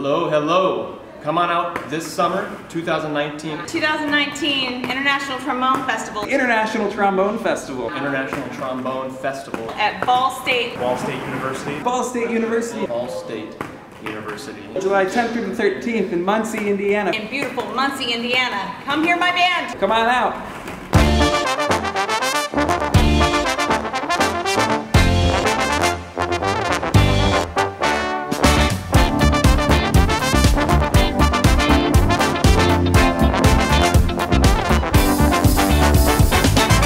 Hello, hello. Come on out this summer, 2019. 2019 International Trombone Festival. International Trombone Festival. International Trombone Festival. At Ball State. Ball State University. Ball State University. Ball State University. July 10th through the 13th in Muncie, Indiana. In beautiful Muncie, Indiana. Come hear my band. Come on out.